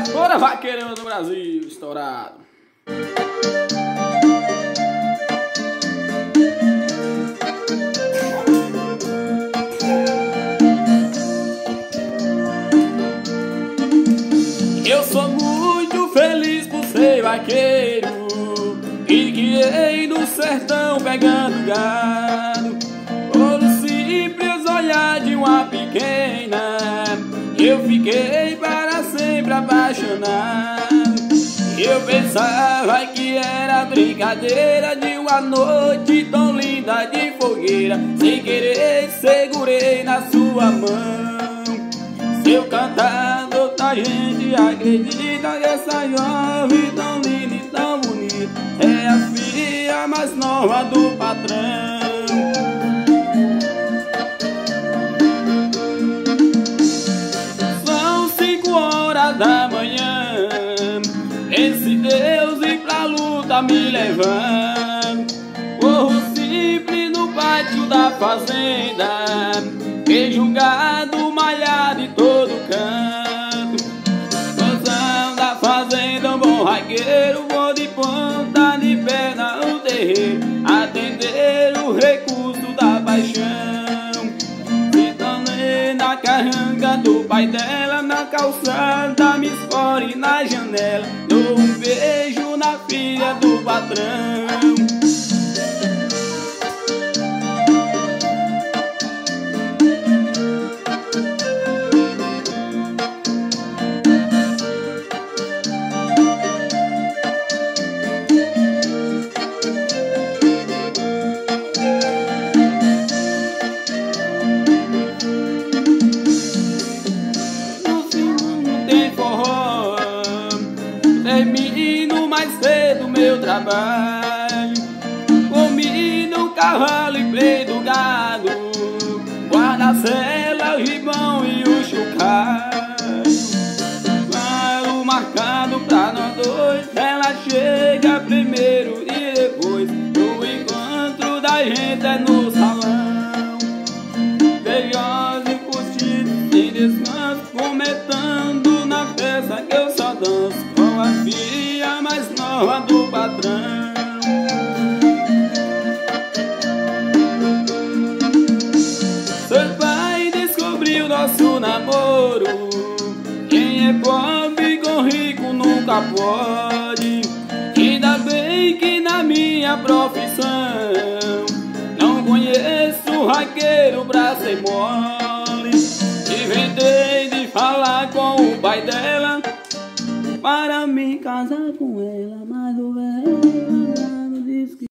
Bora vaqueirão do Brasil, estourado. Eu sou muito feliz por ser vaqueiro e criei no sertão pegando gado. Pelo simples olhar de uma pequena, eu fiquei para sempre apaixonado. Eu pensava que era brincadeira de uma noite tão linda de fogueira. Sem querer segurei na sua mão. Se eu cantar, outra gente acredita que essa jovem tão linda e tão bonita é a filha mais nova do patrão. São 5 horas da manhã, esse Deus ir pra luta me levando. Corro simples no pátio da fazenda, vejo um gado malhado em todo canto. Gozão da fazenda, um bom vaqueiro, vou de ponta de perna no terreiro, atender o recurso da paixão. Se tornei na carranca do pai dela, na calçada me escorre na janela, dou um beijo na filha do patrão. Termino mais cedo meu trabalho, comi no cavalo e play do gado, guarda-cela, o gibão e o chocalho. Claro, marcado pra nós dois, ela chega primeiro e depois o encontro da gente é no salão. Beijosa e curtida, sem descanso, comentando na festa que eu só danço com a filha mais nova do patrão. Seu pai descobriu nosso namoro, quem é pobre com rico nunca pode. Ainda bem que na minha profissão não conheço vaqueiro pra ser mole. Inventei de falar com o pai dela para me casar com ela, mas o velho